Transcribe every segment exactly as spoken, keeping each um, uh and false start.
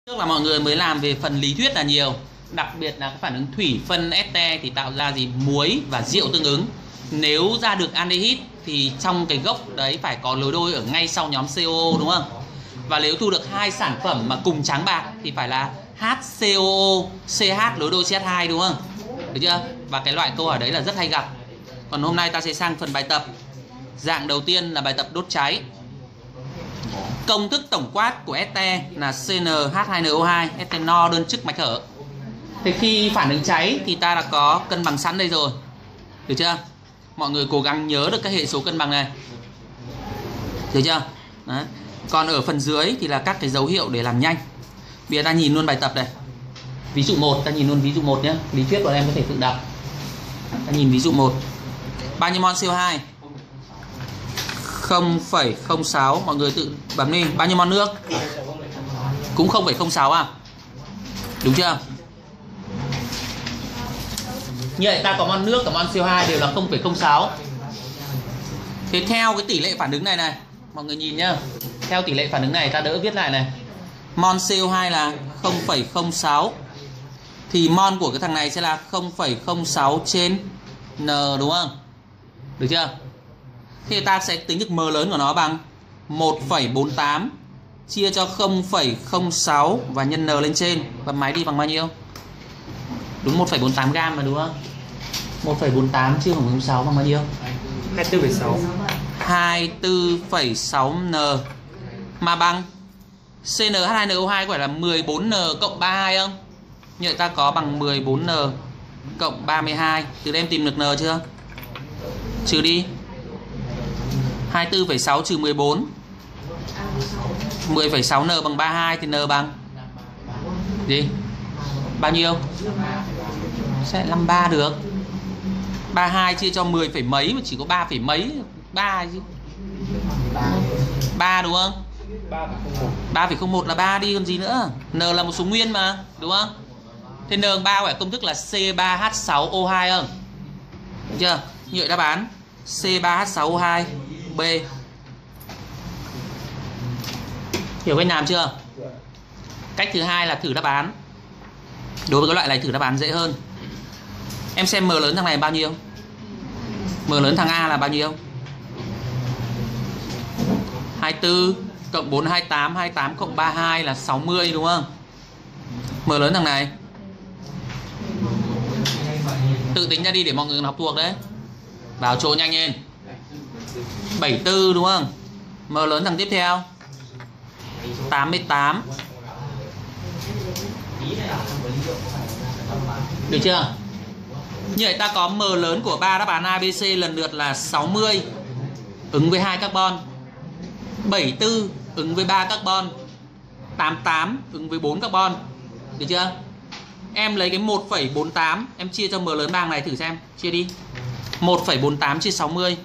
Trước là mọi người mới làm về phần lý thuyết là nhiều, đặc biệt là cái phản ứng thủy phân ete thì tạo ra gì? Muối và rượu tương ứng. Nếu ra được aldehyde thì trong cái gốc đấy phải có lối đôi ở ngay sau nhóm xê o o, đúng không? Và nếu thu được hai sản phẩm mà cùng trắng bạc thì phải là hát xê o o, xê hát lối đôi xê hát hai, đúng không? Được chưa? Và cái loại câu hỏi đấy là rất hay gặp. Còn hôm nay ta sẽ sang phần bài tập. Dạng đầu tiên là bài tập đốt cháy. Công thức tổng quát của ete là xê en hát hai en o hai, ethanol đơn chức mạch hở. Thế khi phản ứng cháy thì ta đã có cân bằng sẵn đây rồi. Được chưa? Mọi người cố gắng nhớ được các hệ số cân bằng này. Được chưa? Đấy. Còn ở phần dưới thì là các cái dấu hiệu để làm nhanh. Bây giờ ta nhìn luôn bài tập này. Ví dụ một, ta nhìn luôn ví dụ một nhé. Lý thuyết của em có thể tự đọc. Ta nhìn ví dụ một. Bao nhiêu mol xê o hai? không phẩy không sáu. Mọi người tự bấm đi. Bao nhiêu mol nước? Cũng không phẩy không sáu à? Đúng chưa? Như vậy ta có mol nước và mol xê o hai đều là không phẩy không sáu. Thế theo cái tỷ lệ phản ứng này này, mọi người nhìn nhá. Theo tỷ lệ phản ứng này ta đỡ viết lại này. Mol xê o hai là không phẩy không sáu thì mol của cái thằng này sẽ là không phẩy không sáu trên N, đúng không? Được chưa? Thì ta sẽ tính được M lớn của nó bằng một phẩy bốn tám chia cho không phẩy không sáu và nhân N lên trên. Bấm máy đi, bằng bao nhiêu? Đúng một phẩy bốn tám gam mà, đúng không? một phẩy bốn tám chia không phẩy không sáu bằng bao nhiêu? hai mươi tư phẩy sáu. hai mươi tư phẩy sáu N mà bằng xê en hát hai en o hai có phải là mười bốn N cộng ba mươi hai không? Như vậy ta có bằng mười bốn N cộng ba mươi hai. Từ đây em tìm được N chưa? Trừ đi hai mươi tư phẩy sáu trừ mười bốn, mười phẩy sáu N bằng ba mươi hai thì N bằng gì? Bao nhiêu? Sẽ năm mươi ba được. ba mươi hai chia cho mười phẩy mấy mà chỉ có ba phẩy mấy, ba chứ. ba đúng không? ba phẩy không một là ba đi còn gì nữa. N là một số nguyên mà, đúng không? Thế N bằng ba phải công thức là C ba H sáu O hai không? Được chưa? Như vậy đáp án C ba H sáu O hai B. Hiểu cách làm chưa? Cách thứ hai là thử đáp án. Đối với cái loại này thử đáp án dễ hơn. Em xem M lớn thằng này bao nhiêu? M lớn thằng A là bao nhiêu? hai mươi tư cộng bốn hai mươi tám, hai mươi tám cộng ba mươi hai là sáu mươi, đúng không? M lớn thằng này tự tính ra đi để mọi người học thuộc đấy. Vào chỗ nhanh lên. bảy mươi tư, đúng không? M lớn thằng tiếp theo tám mươi tám. Được chưa? Như vậy ta có M lớn của ba đáp án A, B, C lần lượt là sáu mươi ứng với hai carbon, bảy mươi tư ứng với ba carbon, tám mươi tám ứng với bốn carbon. Được chưa? Em lấy cái một phẩy bốn tám em chia cho M lớn bang này thử xem. Chia đi. một phẩy bốn tám chia sáu mươi.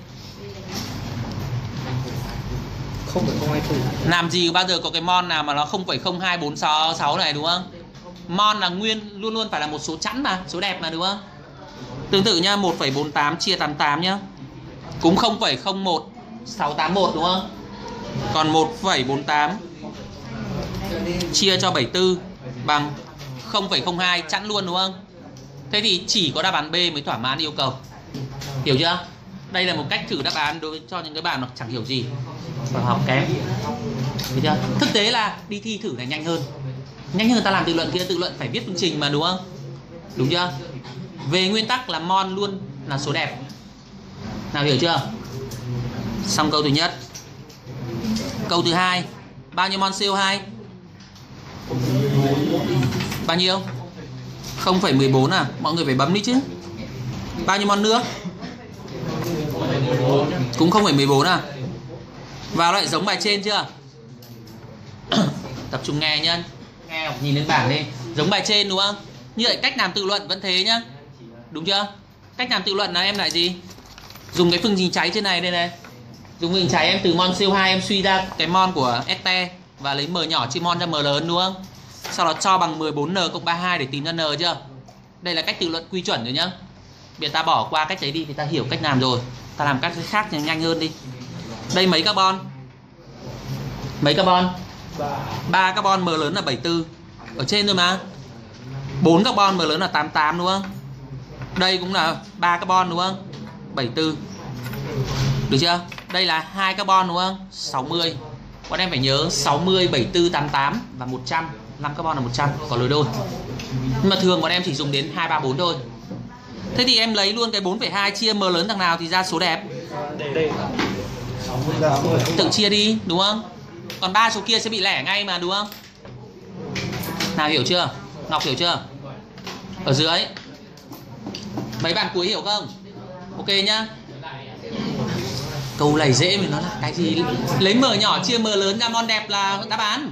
không phẩy không hai tư. Làm gì bao giờ có cái mol nào mà nó không phẩy không hai bốn sáu này, đúng không? Mol là nguyên luôn luôn phải là một số chẵn mà, số đẹp mà, đúng không? Tương tự nhá, một phẩy bốn tám chia tám mươi tám nhá. Cũng không phẩy không một sáu tám mốt, đúng không? Còn một phẩy bốn tám chia cho bảy mươi tư bằng không phẩy không hai chẵn luôn, đúng không? Thế thì chỉ có đáp án B mới thỏa mãn yêu cầu. Hiểu chưa? Đây là một cách thử đáp án đối với cho những cái bạn mà chẳng hiểu gì và học kém. Hiểu chưa? Thực tế là đi thi thử này nhanh hơn. Nhanh hơn ta làm tự luận kia, tự luận phải viết phương trình mà, đúng không? Đúng chưa? Về nguyên tắc là mol luôn là số đẹp. Nào hiểu chưa? Xong câu thứ nhất. Câu thứ hai, bao nhiêu mol xê o hai? Bao nhiêu? không phẩy mười bốn à? Mọi người phải bấm đi chứ. Bao nhiêu mol nước? Cũng không phẩy mười bốn à? Vào lại giống bài trên chưa? Tập trung nghe nhá. Nghe hoặc nhìn lên bảng đi. Giống bài trên, đúng không? Như vậy cách làm tự luận vẫn thế nhá. Đúng chưa? Cách làm tự luận là em lại gì? Dùng cái phương trình cháy trên này đây này. Dùng phương trình cháy em từ mol xê o hai em suy ra cái mol của ete và lấy M nhỏ chia mol ra M lớn, đúng không? Sau đó cho bằng mười bốn N cộng ba mươi hai để tìm ra N chưa? Đây là cách tự luận quy chuẩn rồi nhá. Bây giờ ta bỏ qua cách đấy đi thì ta hiểu cách làm rồi. Ta làm cách khác thì nhanh hơn đi. Đây mấy carbon? Mấy carbon? ba carbon, M lớn là bảy mươi tư. ở trên rồi mà. bốn carbon M lớn là tám mươi tám đúng không? Đây cũng là ba carbon đúng không? bảy mươi tư. Được chưa? Đây là hai carbon đúng không? sáu mươi. Bọn em phải nhớ sáu mươi, bảy mươi tư, tám mươi tám và một trăm. năm carbon là một trăm, có lối đôi. Nhưng mà thường bọn em chỉ dùng đến hai, ba, bốn thôi. Thế thì em lấy luôn cái bốn phẩy hai chia M lớn thằng nào thì ra số đẹp. Tự chia đi đúng không? Còn ba số kia sẽ bị lẻ ngay mà đúng không? Nào hiểu chưa? Ngọc hiểu chưa? Ở dưới mấy bạn cuối hiểu không? Ok nhá. Câu này dễ, mình nói là cái gì lấy M nhỏ chia M lớn ra mol đẹp là đáp án.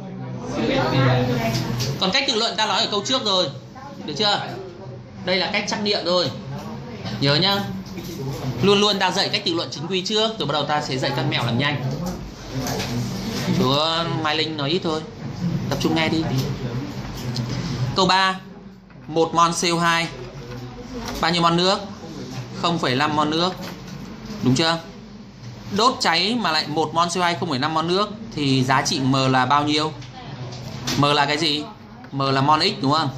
Còn cách tự luận ta nói ở câu trước rồi. Được chưa? Đây là cách trắc nghiệm rồi. Nhớ nhá. Luôn luôn ta dạy cách tự luận chính quy trước, rồi bắt đầu ta sẽ dạy các mẹo làm nhanh. Chú Mai Linh nói ít thôi, tập trung nghe đi. Câu ba. một mol C O hai bao nhiêu mol nước? không phẩy năm mol nước. Đúng chưa? Đốt cháy mà lại một mol C O hai không phẩy năm mol nước thì giá trị M là bao nhiêu? M là cái gì? M là mol X đúng không?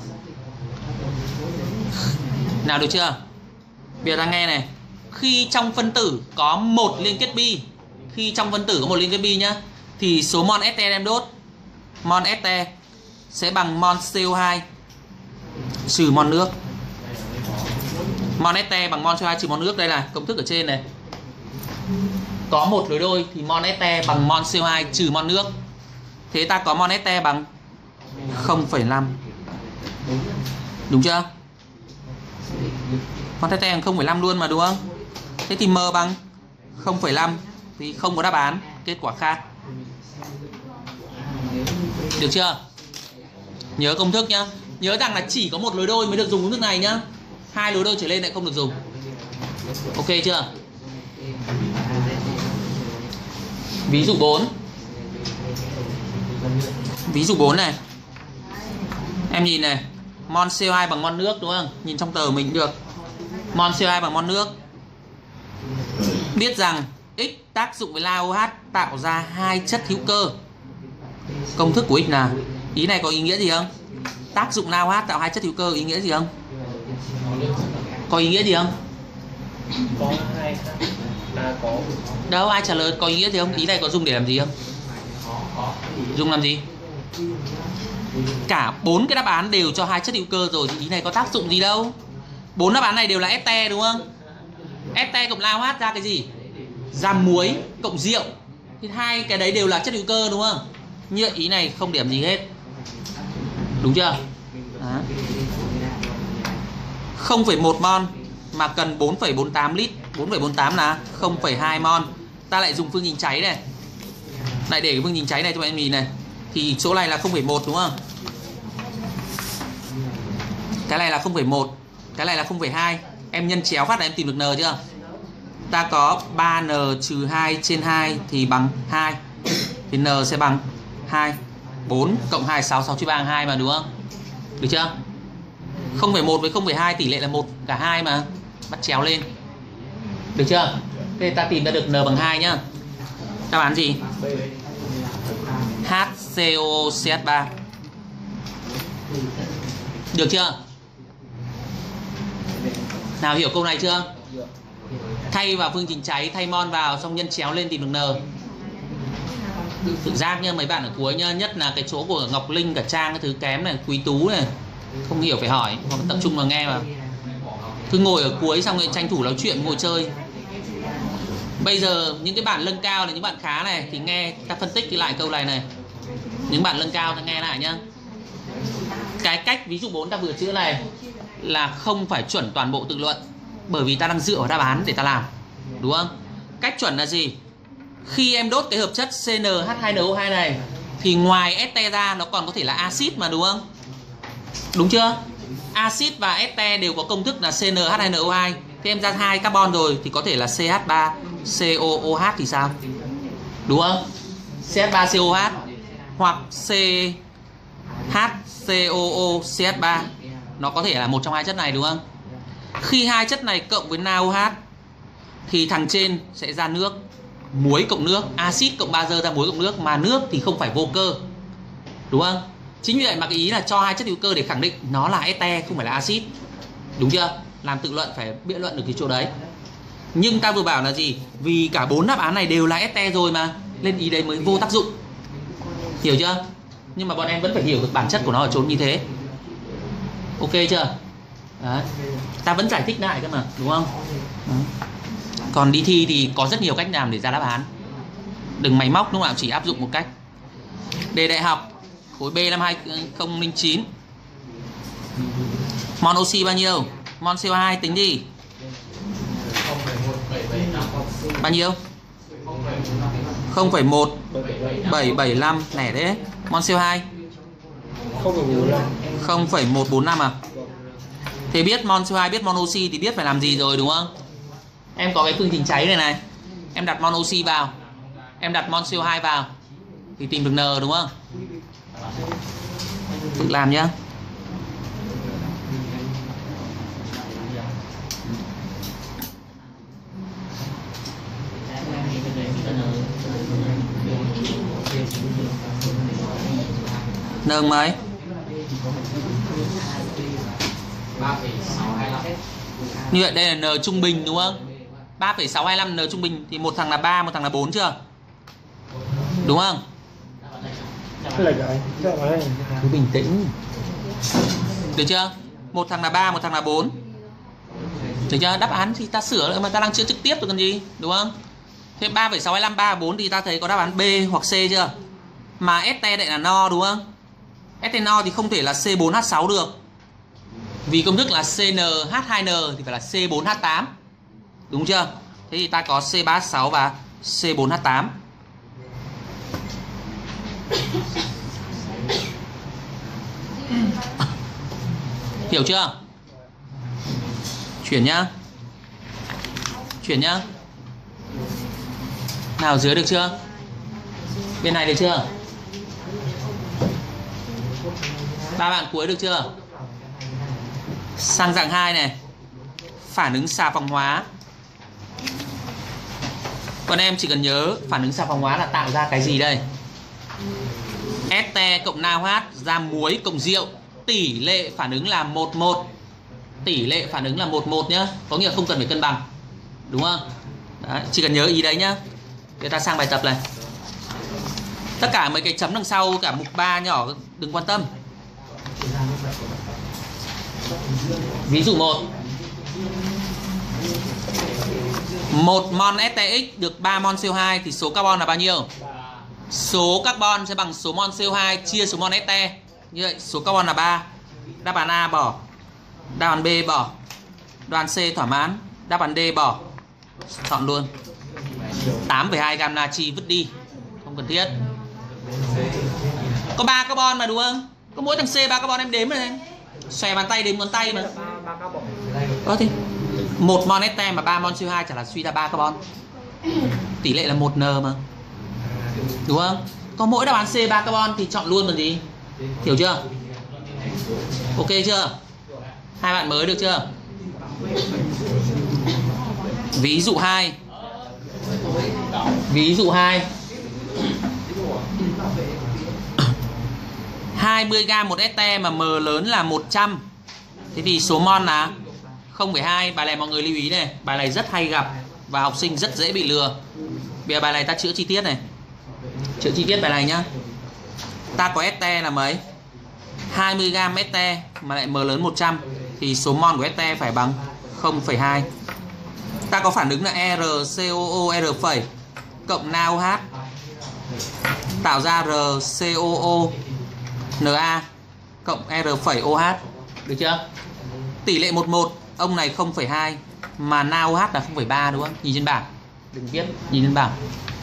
Nào được chưa? Bây giờ ta nghe này. Khi trong phân tử có một liên kết bi, khi trong phân tử có một liên kết bi nhá, thì số mol este đem đốt, mol este sẽ bằng mol C O hai trừ mol nước. Mol este bằng mol C O hai trừ mol nước. Đây là công thức ở trên này. Có một lối đôi thì mol este bằng mol C O hai trừ mol nước. Thế ta có mol este bằng không phẩy năm. Đúng chưa? Mol este bằng không phẩy năm luôn mà đúng không? Thế thì M bằng không phẩy năm thì không có đáp án, kết quả khác. Được chưa? Nhớ công thức nhá. Nhớ rằng là chỉ có một lối đôi mới được dùng công thức này nhá. Hai lối đôi trở lên lại không được dùng. Ok chưa? Ví dụ bốn. Ví dụ bốn này. Em nhìn này, mol C O hai bằng mol nước đúng không? Nhìn trong tờ mình được. Mol C O hai bằng mol nước. Biết rằng X tác dụng với LaOH tạo ra hai chất hữu cơ. Công thức của X là, ý này có ý nghĩa gì không? Tác dụng LaOH tạo hai chất hữu cơ, ý nghĩa gì không? Có ý nghĩa gì không? Có hai là có. Đâu, ai trả lời có ý nghĩa gì không? Ý này có dùng để làm gì không? Dùng làm gì? Cả bốn cái đáp án đều cho hai chất hữu cơ rồi thì ý này có tác dụng gì đâu. Bốn đáp án này đều là este đúng không? Este cộng LaOH ra cái gì? Ra muối cộng rượu. Thì hai cái đấy đều là chất hữu cơ đúng không? Như ý này không điểm gì hết. Đúng chưa? Đó. không phẩy một mol mà cần bốn phẩy bốn mươi tám lít. bốn phẩy bốn mươi tám là không phẩy hai mol. Ta lại dùng phương trình cháy này. Lại để cái phương trình cháy này cho bạn nhìn này. Thì chỗ này là không phẩy một đúng không? Cái này là không phẩy một, cái này là không phẩy hai. Em nhân chéo phát là em tìm được N chưa? Ta có ba N trừ hai trên hai thì bằng hai. Thì N sẽ bằng hai. bốn cộng hai, sáu, sáu chia ba bằng hai mà đúng không? Được chưa? không phẩy một với không phẩy hai tỷ lệ là một cả hai mà. Bắt chéo lên. Được chưa? Thế ta tìm ra được N bằng hai nhá. Đáp án gì? H C O C H ba. Được chưa? Nào hiểu câu này chưa? Thay vào phương trình cháy, thay mol vào xong nhân chéo lên tìm được N. Tự giác nhá, mấy bạn ở cuối nhá, nhất là cái chỗ của Ngọc Linh cả Trang cái thứ kém này, Quý Tú này, không hiểu phải hỏi, hoặc tập trung vào nghe mà. Cứ ngồi ở cuối xong rồi tranh thủ nói chuyện ngồi chơi. Bây giờ những cái bạn nâng cao là những bạn khá này thì nghe ta phân tích lại câu này này. Những bạn nâng cao ta nghe lại nhá. Cái cách ví dụ bốn ta vừa chữa này là không phải chuẩn toàn bộ tự luận, bởi vì ta đang dựa vào đáp án để ta làm. Đúng không? Cách chuẩn là gì? Khi em đốt cái hợp chất C N H hai N O hai này thì ngoài este ra nó còn có thể là axit mà đúng không? Đúng chưa? Axit và este đều có công thức là C N H hai N O hai. Thế em ra hai carbon rồi thì có thể là C H ba C O O H thì sao? Đúng không? C H ba C O O H hoặc C H C O O C H ba. Nó có thể là một trong hai chất này đúng không? Khi hai chất này cộng với NaOH thì thằng trên sẽ ra nước. Muối cộng nước, axit cộng bazơ ra muối cộng nước. Mà nước thì không phải vô cơ. Đúng không? Chính vì vậy mà cái ý là cho hai chất hữu cơ để khẳng định nó là ete không phải là axit. Đúng chưa? Làm tự luận phải biện luận được cái chỗ đấy. Nhưng ta vừa bảo là gì? Vì cả bốn đáp án này đều là ete rồi mà, nên ý đấy mới vô tác dụng. Hiểu chưa? Nhưng mà bọn em vẫn phải hiểu được bản chất của nó ở chỗ như thế. Ok chưa? Đấy. Ta vẫn giải thích lại cơ mà, đúng không? Đấy. Còn đi thi thì có rất nhiều cách làm để ra đáp án. Đừng máy móc, lúc nào chỉ áp dụng một cách. Đề đại học khối B năm hai không không chín. Mol oxy bao nhiêu? Mol xê o hai tính đi. Bao nhiêu? không phẩy một bảy bảy lăm lẻ đấy. Mol xê o hai không phẩy một bốn lăm à? Thế biết mol xê o hai, biết mol oxy thì biết phải làm gì rồi đúng không? Em có cái phương trình cháy này này. Em đặt mol oxy vào, em đặt mol xê o hai vào thì tìm được N đúng không? Tự làm nhá. N mấy? Như vậy đây là N trung bình đúng không? ba phẩy sáu hai lăm N trung bình thì một thằng là ba, một thằng là bốn chưa? Đúng không? Cứ bình tĩnh. Được chưa? Một thằng là ba, một thằng là bốn. Được chưa? Đáp án thì ta sửa lại mà ta đang chữa trực tiếp rồi còn gì, đúng không? Thế ba phẩy sáu hai lăm, ba, bốn thì ta thấy có đáp án B hoặc C chưa? Mà ete lại là no đúng không? Ete no thì không thể là C bốn H sáu được. Vì công thức là C N H hai N thì phải là C bốn H tám. Đúng chưa? Thế thì ta có C ba H sáu và C bốn H tám. Hiểu chưa? Chuyển nhá. Chuyển nhá. Nào dưới được chưa? Bên này được chưa? Ba bạn cuối được chưa? Sang dạng hai này. Phản ứng xà phòng hóa. Còn em chỉ cần nhớ phản ứng xà phòng hóa là tạo ra cái gì đây? Ete cộng NaOH ra muối cộng rượu. Tỷ lệ phản ứng là một một. Tỷ lệ phản ứng là một một nhá. Có nghĩa là không cần phải cân bằng. Đúng không? Đấy, chỉ cần nhớ ý đấy nhá. Để ta sang bài tập này. Tất cả mấy cái chấm đằng sau cả mục ba nhỏ đừng quan tâm. Ví dụ một. một mol ét tê ích được ba mol xê o hai thì số carbon là bao nhiêu? Số carbon sẽ bằng số mol xê o hai chia số mol ét tê. Như vậy số carbon là ba. Đáp án A bỏ. Đáp án B bỏ. Đáp án C thỏa mãn. Đáp án D bỏ. Chọn luôn. tám phẩy hai gam natri vứt đi. Không cần thiết. Có ba carbon mà đúng không? Có mỗi thằng C ba carbon em đếm rồi này. Xòe bàn tay đếm ngón tay mà. Có thì một mol ét tê mà ba mol xê o hai chả là suy ra ba carbon. Tỷ lệ là một N mà. Đúng không? Có mỗi đáp án C ba carbon thì chọn luôn còn gì. Hiểu chưa? Ok chưa? Hai bạn mới được chưa? Ví dụ hai. Ví dụ hai. hai mươi gam một ét tê mà M lớn là một trăm. Thế thì số mol là không phẩy hai. Bài này mọi người lưu ý này. Bài này rất hay gặp và học sinh rất dễ bị lừa. Bây giờ bài này ta chữa chi tiết này. Chữa chi tiết bài này nhá. Ta có ét tê là mấy? hai mươi gam ét tê mà lại M lớn một trăm thì số mol của ét tê phải bằng không phẩy hai. Ta có phản ứng là R C O O R phẩy cộng NaOH tạo ra R C O O Na cộng R phẩy OH. Được chưa? Tỷ lệ một một, ông này không phẩy hai mà NaOH là không phẩy ba đúng không? Nhìn trên bảng. Đừng viết, nhìn trên bảng.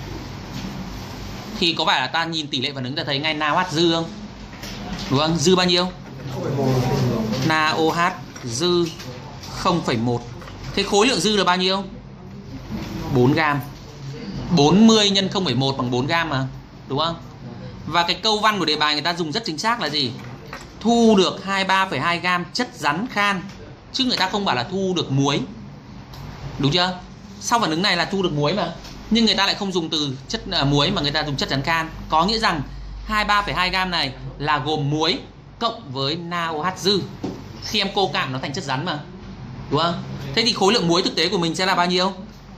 Thì có phải là ta nhìn tỷ lệ phản ứng ta thấy ngay NaOH dư không? Đúng không? Dư bao nhiêu? NaOH dư không phẩy một. Thế khối lượng dư là bao nhiêu? bốn gam. bốn mươi nhân không phẩy một bằng bốn gam mà. Đúng không? Và cái câu văn của đề bài người ta dùng rất chính xác là gì? Thu được hai mươi ba phẩy hai gam chất rắn khan. Chứ người ta không bảo là thu được muối. Đúng chưa? Sau phản ứng này là thu được muối mà. Nhưng người ta lại không dùng từ chất uh, muối mà người ta dùng chất rắn khan. Có nghĩa rằng hai mươi ba phẩy hai gam này là gồm muối cộng với NaOH dư. Khi em cô cạn nó thành chất rắn mà, đúng không? Thế thì khối lượng muối thực tế của mình sẽ là bao nhiêu?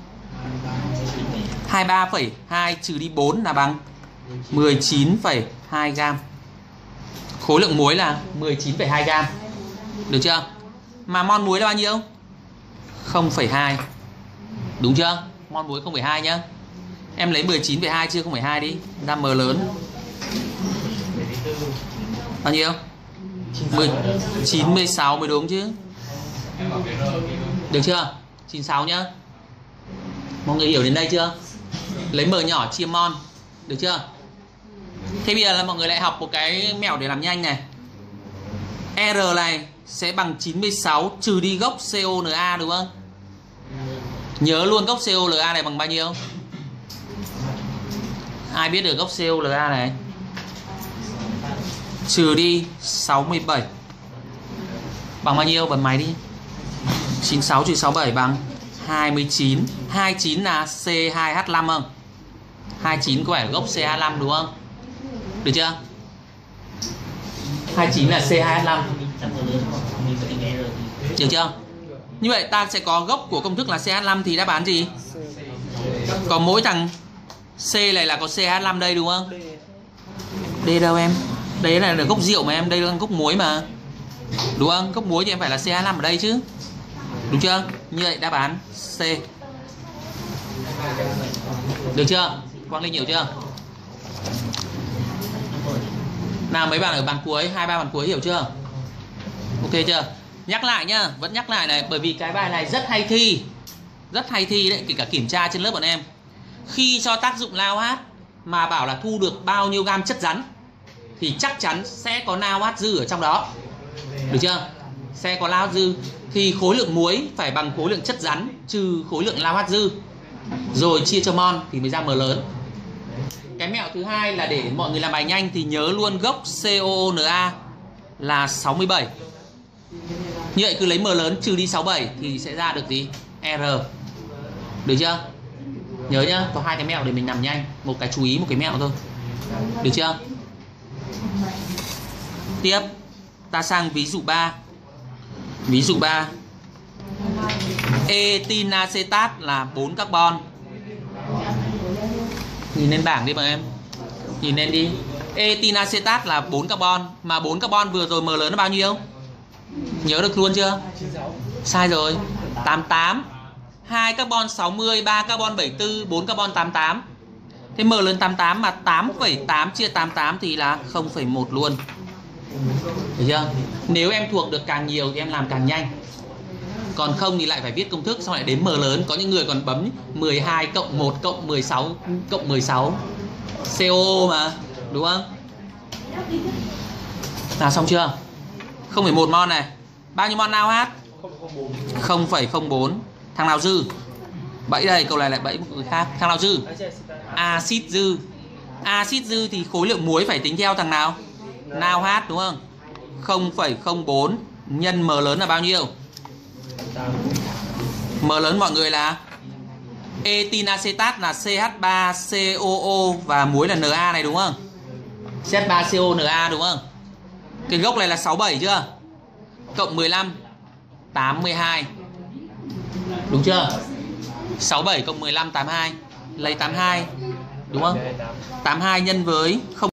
hai mươi ba phẩy hai trừ đi bốn là bằng mười chín phẩy hai gam. Khối lượng muối là mười chín phẩy hai gam. Được chưa? Mà mol muối là bao nhiêu? không phẩy hai. Đúng chưa? Mol muối không phẩy hai nhá. Em lấy mười chín phẩy hai chia không phẩy hai đi, ra m lớn. Bao nhiêu? chín mươi sáu mới đúng chứ. Được chưa? chín mươi sáu nhá. Mọi người hiểu đến đây chưa? Lấy m nhỏ chia mol. Được chưa? Thế bây giờ là mọi người lại học một cái mẹo để làm nhanh này. R này sẽ bằng chín mươi sáu trừ đi gốc CONa, đúng không? Nhớ luôn gốc COLA này bằng bao nhiêu? Ai biết được gốc COLA này? Trừ đi sáu mươi bảy bằng bao nhiêu? Bật máy đi. chín mươi sáu trừ sáu mươi bảy bằng hai mươi chín. hai mươi chín là C hai H năm không? hai mươi chín có phải là gốc C hai H năm đúng không? Được chưa? hai mươi chín là C hai H năm. Được chưa? Như vậy ta sẽ có gốc của công thức là C H năm thì đáp án gì? Có mỗi thằng C này là có C H năm đây đúng không? D đâu em? Đấy là gốc rượu mà em, đây là gốc muối mà. Đúng không? Gốc muối thì em phải là C H năm ở đây chứ. Đúng chưa? Như vậy đáp án C. Được chưa? Quang Linh hiểu chưa? Nào mấy bạn ở bàn cuối, hai ba bàn cuối hiểu chưa? Ok chưa? Nhắc lại nhá, vẫn nhắc lại này, bởi vì cái bài này rất hay thi. Rất hay thi đấy, kể cả kiểm tra trên lớp bọn em. Khi cho tác dụng NaOH mà bảo là thu được bao nhiêu gam chất rắn thì chắc chắn sẽ có NaOH dư ở trong đó. Được chưa? Sẽ có NaOH dư. Thì khối lượng muối phải bằng khối lượng chất rắn trừ khối lượng NaOH dư, rồi chia cho mol thì mới ra m lớn. Cái mẹo thứ hai là để mọi người làm bài nhanh thì nhớ luôn gốc COONa là sáu mươi bảy. Như vậy cứ lấy m lớn trừ đi sáu mươi bảy thì sẽ ra được gì? R. Được chưa? Nhớ nhá, có hai cái mẹo để mình làm nhanh, một cái chú ý, một cái mẹo thôi. Được chưa? Tiếp ta sang ví dụ ba. Ví dụ ba. Etinacetat là bốn carbon. Nhìn lên bảng đi mọi em. Nhìn lên đi. Etinacetat là bốn carbon, mà bốn carbon vừa rồi m lớn là bao nhiêu? Nhớ được luôn chưa? Sai rồi. tám mươi tám. hai carbon sáu mươi, ba carbon bảy mươi tư, bốn carbon tám mươi tám. Thế m lớn tám mươi tám mà tám phẩy tám chia tám mươi tám thì là không phẩy một luôn. Được chưa? Nếu em thuộc được càng nhiều thì em làm càng nhanh. Còn không thì lại phải viết công thức xong lại đến m lớn. Có những người còn bấm mười hai cộng một cộng mười sáu cộng mười sáu. xê o o mà, đúng không? Nào xong chưa? không phẩy một mol này. Bao nhiêu mol NaOH? không phẩy không bốn. Thằng nào dư? Bẫy đây, câu này lại bẫy một người khác. Thằng nào dư? Axit dư. Axit dư thì khối lượng muối phải tính theo thằng nào? NaOH đúng không? không phẩy không bốn nhân m lớn là bao nhiêu? M lớn mọi người là etinacetat là C H ba C O O và muối là Na này đúng không? C H ba C O Na đúng không? Cái gốc này là sáu mươi bảy chưa? Cộng mười lăm tám mươi hai. Đúng chưa? sáu mươi bảy cộng mười lăm tám mươi hai. Lấy tám mươi hai đúng không? tám mươi hai nhân với không